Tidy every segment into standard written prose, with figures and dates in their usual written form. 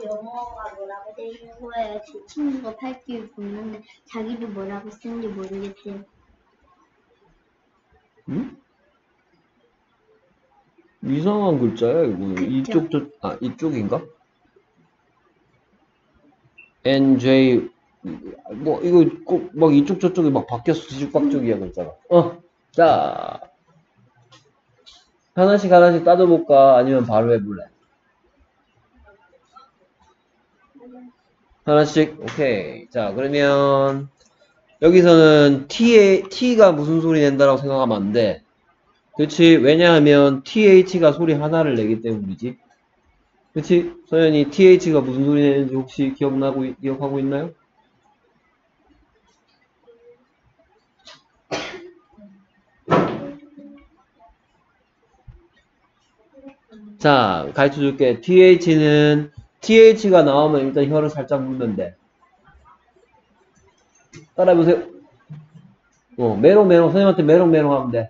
영어가 뭐라고 돼 있는 거예요? 제 친구가 팔찌를 굽는데 자기도 뭐라고 쓰는지 모르겠대요. 응? 이상한 글자야, 이거는. 그쵸? 이쪽인가? NJ, 뭐, 이거 꼭, 막 이쪽 저쪽이 막 바뀌었어. 뒤죽박죽이야, 글자가. 자. 하나씩 따져볼까? 아니면 바로 해볼래? 하나씩? 오케이. 자, 그러면, 여기서는 T가 무슨 소리 낸다라고 생각하면 안 돼. 그치? 왜냐하면 TH가 소리 하나를 내기 때문이지. 그치? 서연이 TH가 무슨 소리 내는지 혹시 기억하고 있나요? 자, 가르쳐 줄게. TH가 나오면 일단 혀를 살짝 물면 돼. 따라해보세요. 메롱메롱, 선생님한테 메롱메롱 하면 돼.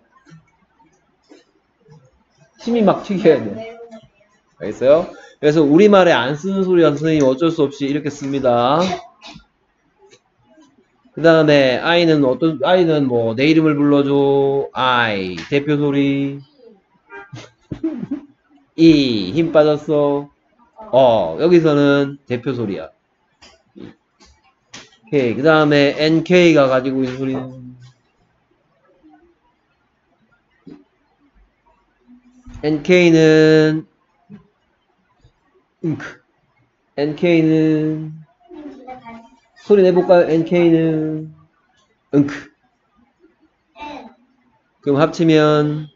침이 막 튀겨야 돼. 알겠어요? 그래서 우리말에 안 쓰는 소리라서 선생님이 어쩔 수 없이 이렇게 씁니다. 그 다음에 아이는 뭐 내 이름을 불러줘. I 대표 소리. E 힘 빠졌어. 여기서는 대표 소리야. 오케이. 그 다음에 NK가 가지고 있는 소리는 NK는 NK는 소리 내볼까요? NK는 그럼 합치면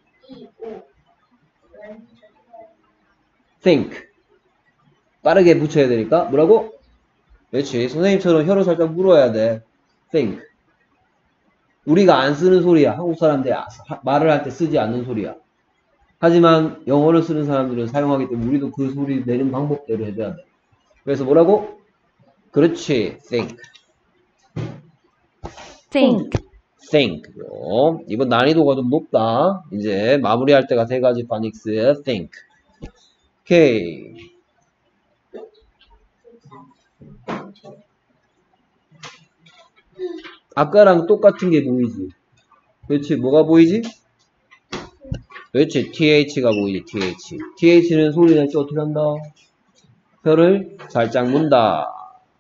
think 빠르게 붙여야 되니까 뭐라고? 그렇지. 선생님처럼 혀를 살짝 물어야 돼. think 우리가 안 쓰는 소리야. 한국 사람들 말을 할 때 쓰지 않는 소리야. 하지만 영어를 쓰는 사람들은 사용하기 때문에 우리도 그 소리 내는 방법대로 해줘야 돼. 그래서 뭐라고? 그렇지. think. 이번 난이도가 좀 높다. 이제 마무리할 때가 세 가지 파닉스. think. 오케이. 아까랑 똑같은 게 보이지? 그렇지. 뭐가 보이지? 그렇지. TH가 보이지. TH는 소리 낼 때 어떻게 한다? 혀를 살짝 문다.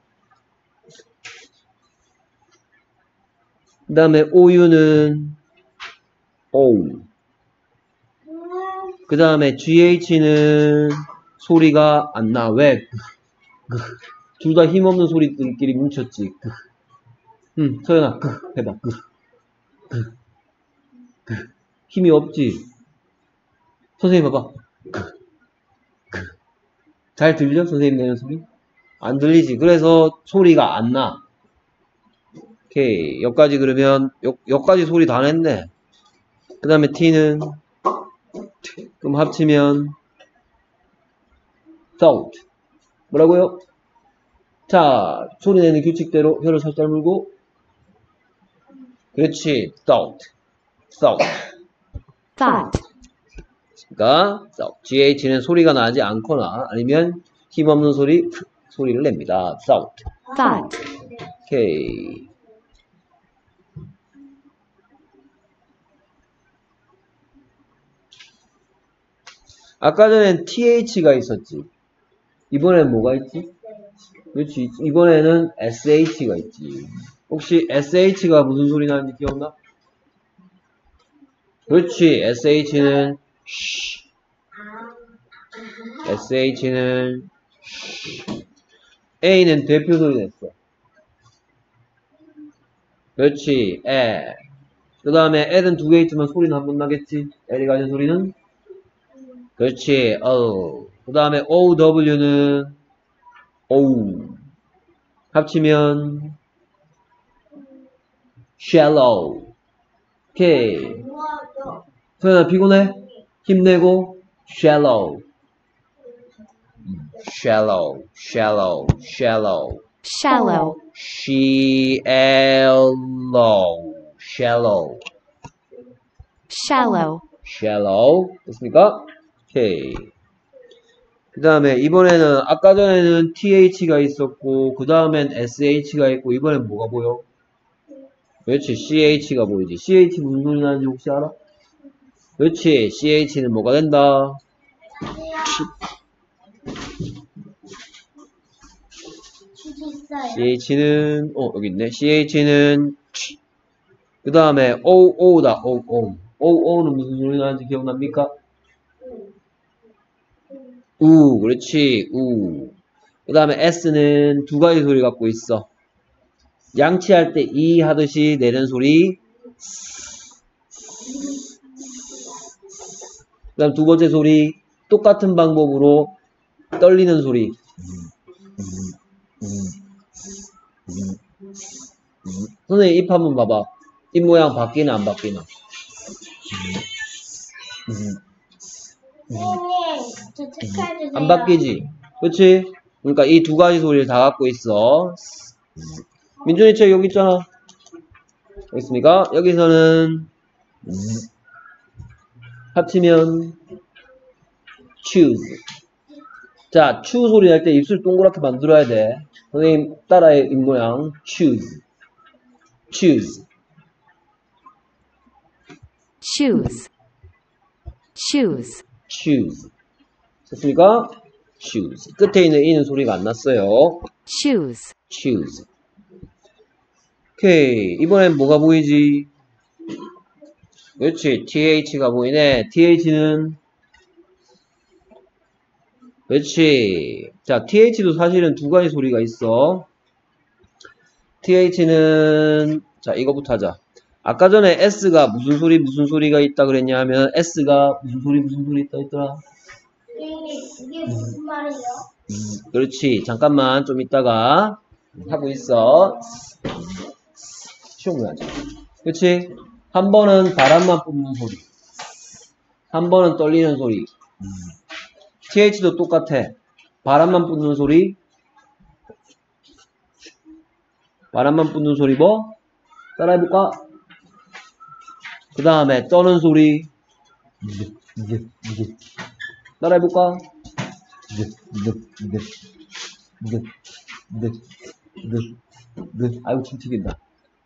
그 다음에 OU는 OU. 그 다음에 GH는 소리가 안 나. 왜? 둘 다 힘없는 소리들끼리 뭉쳤지. 서연아, 해봐. 힘이 없지? 선생님 봐봐. 잘 들려? 선생님 내는 소리? 안 들리지? 그래서 소리가 안 나. 오케이. 여기까지 그러면, 여기까지 소리 다 냈네. 그 다음에 T는, 그럼 합치면, thought. 뭐라고요? 자, 소리 내는 규칙대로 혀를 살짝 물고, 그렇지. thought. 그러니까 GH는 소리가 나지 않거나 아니면 힘없는 소리를 냅니다. thought. 오케이. 아까 전엔 TH가 있었지. 이번엔 뭐가 있지? 그렇지. 이번에는 SH가 있지. 혹시 SH가 무슨 소리 나는지 기억나? 그렇지. SH는 A는 대표 소리 냈어. 그렇지. 에. 그 다음에 L은 두 개 있지만 소리는 한 번 나겠지. L이 가진 소리는 그렇지. 그 다음에 OW는 O. 합치면 shallow. 오케이. 소연아 피곤해? 힘내고 shallow. shallow. 됐습니까? 오케이. 그 다음에 이번에는 아까 전에는 TH가 있었고 그 다음엔 SH가 있고 이번엔 뭐가 보여? 그렇지, CH가 보이지. CH 무슨 소리 나는지 혹시 알아? 그렇지, CH는 뭐가 된다? CH는 여기 있네. CH는 그 다음에 OO다. OO는 무슨 소리 나는지 기억납니까? 우, 그렇지, 우. 그 다음에 S는 두 가지 소리 갖고 있어. 양치할 때 이 하듯이 내는 소리. 그 다음 두 번째 소리. 똑같은 방법으로 떨리는 소리. 선생님 입 한번 봐봐. 입 모양 바뀌나 안 바뀌나? 저 체크해주세요. 안 바뀌지? 그렇지? 그러니까 이 두 가지 소리를 다 갖고 있어. 민준이 책 여기 있잖아. 여기 있습니까? 여기서는 합치면 choose. 자, 추 소리 날 때 입술 동그랗게 만들어야 돼. 선생님 따라해 입 모양. choose. choose. choose, choose, choose. 됐습니까? choose. 끝에 있는 이는 소리가 안 났어요. choose, choose. 오케이. 이번엔 뭐가 보이지? 그렇지. TH가 보이네. TH는 그렇지. 자, TH도 사실은 두 가지 소리가 있어. TH는 자, 이거부터 하자. 아까 전에 S가 무슨 소리가 있다 그랬냐 하면 S가 무슨 소리 있다 했더라. 이게 무슨 말이에요? 그렇지. 잠깐만 좀 이따가 하고 있어. 쉬운 거야. 그렇지? 한 번은 바람만 뿜는 소리. 한 번은 떨리는 소리. TH도 똑같아. 바람만 뿜는 소리. 바람만 뿜는 소리 뭐? 따라해볼까? 그 다음에 떠는 소리. 따라해볼까? 아이고 침 튀긴다.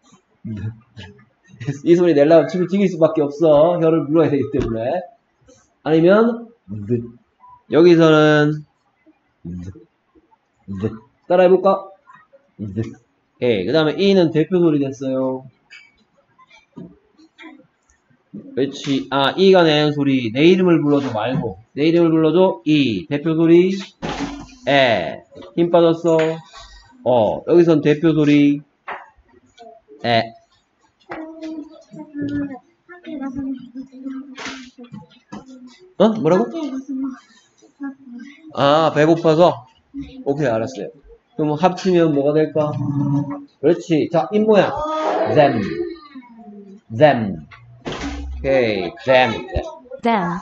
이 소리 내려면 침을 튀길 수밖에 없어. 혀를 물어야 되기 때문에. 아니면 여기서는 따라해볼까? 예, 그 다음에 E는 대표 소리 됐어요. 그렇지. 아, E가 내는 소리. 내 이름을 불러줘 말고. 내 이름을 불러줘. E. 대표 소리. 에. 힘 빠졌어. 여기선 대표 소리. 에. 학교에 가서 뭐라고? 학교에 가서 아, 배고파서? 오케이, 알았어요. 그럼 합치면 뭐가 될까? 그렇지. 자, 입 모양. them. them. 오케이, them. them,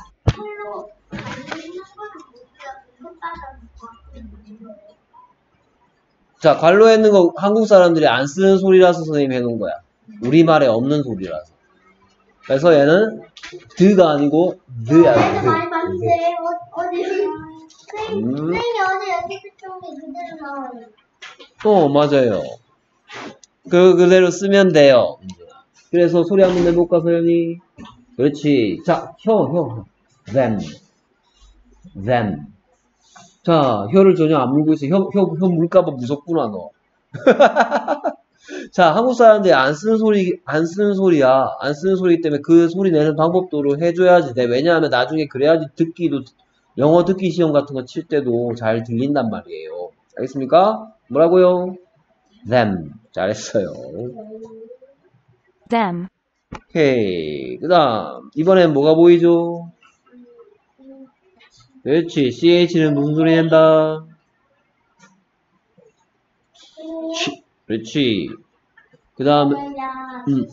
자, 관로에 있는 거 한국 사람들이 안 쓰는 소리라서 선생님이 해놓은 거야. 우리말에 없는 소리라서. 그래서 얘는 드가 아니고 드야. 많이 봤는데 어디 선생님이 어제 연습했던 게 그대로 나와요. 맞아요. 그대로 쓰면 돼요. 그래서 소리 한번 내볼까, 서연이? 그렇지. 자, 혀. them. 자, 혀를 전혀 안 물고 있어. 혀 물까봐 무섭구나, 너. 자, 한국 사람들이 안 쓰는 소리야. 안 쓰는 소리 때문에 그 소리 내는 방법도로 해줘야지 돼. 왜냐하면 나중에 그래야지 영어 듣기 시험 같은 거 칠 때도 잘 들린단 말이에요. 알겠습니까? 뭐라고요? them. 잘했어요. them, 오케이. 그 다음, 이번엔 뭐가 보이죠? 그렇지. CH는 무슨 소리 낸다? 그렇지. 그 다음에, 4시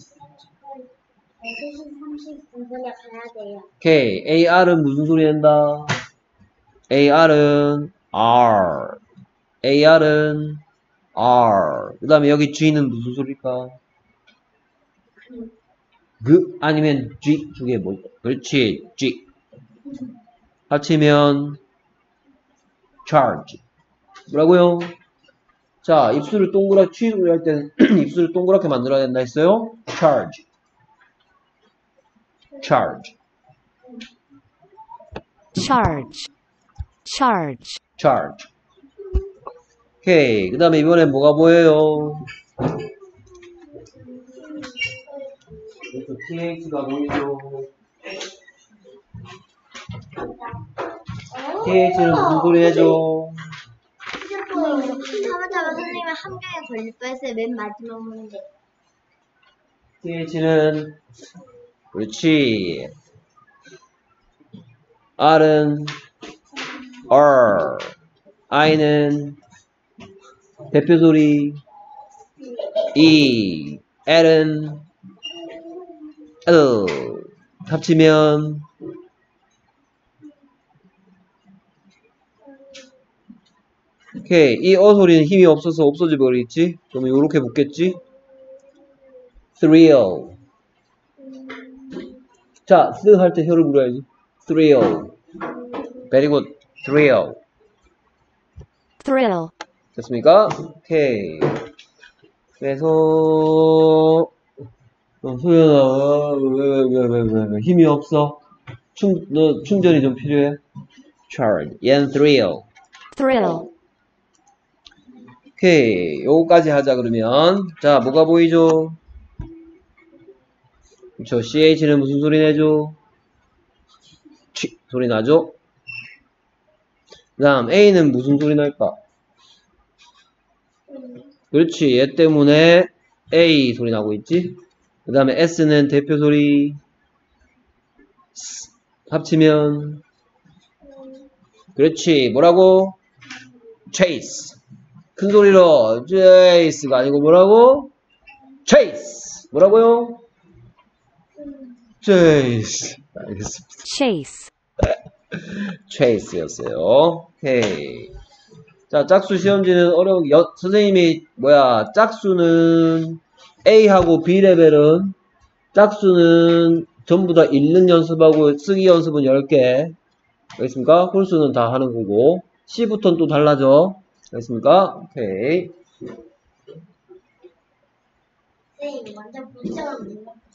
39분에 가야 돼요. 오케이. AR은 무슨 소리 낸다? AR은 R. AR은 R. 그 다음에 여기 G는 무슨 소리일까? 아니면 G 중에 뭐? 그렇지. G. 합치면 charge. 뭐라고요? 자, 입술을 동그랗게, 취 소리 할 때는 입술을 동그랗게 만들어야 된다 했어요? charge. charge. charge, charge, charge. 오케이. 그 다음에 이번엔 뭐가 보여요? TH가 보이죠? TH는 무슨 소리 해줘? 하마터면 선생님이 함정에 걸릴 뻔했어요. 맨 마지막 문제. TH는 그렇지. R은 R. I는 대표 소리 E. L은 L. 합치면 오케이. 이 어 소리는 힘이 없어서 없어져 버리겠지? 그러면 요렇게 붙겠지? thrill. 자, 쓰 할 때 혀를 물어야지. thrill. very good. thrill. thrill, 됐습니까? 오케이. 그래서 소연아, 왜 힘이 없어? 너 충전이 좀 필요해? charge. 얘는 thrill. thrill, 오케이. 요거까지 하자 그러면. 자, 뭐가 보이죠? 그쵸. CH는 무슨 소리 내죠? 취 소리 나죠? 그 다음 A는 무슨 소리 날까? 그렇지. 얘 때문에 A 소리 나고 있지? 그 다음에 S는 대표 소리 합치면 그렇지. 뭐라고? chase. 큰 소리로 chase가 아니고 뭐라고? chase. 뭐라고요? chase. 알겠습니다. chase, chase였어요. 오케이. 자, 짝수 시험지는 선생님이 짝수는 A하고 B레벨은 짝수는 전부 다 읽는 연습하고 쓰기 연습은 10개. 알겠습니까? 홀수는 다 하는 거고. C부터는 또 달라져. 알겠습니까? 오케이. 선생님, 먼저 문제가 뭔가